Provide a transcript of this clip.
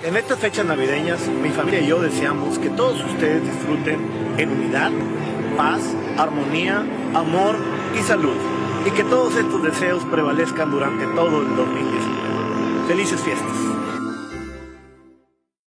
En estas fechas navideñas, mi familia y yo deseamos que todos ustedes disfruten en unidad, paz, armonía, amor y salud. Y que todos estos deseos prevalezcan durante todo el 2019. ¡Felices fiestas!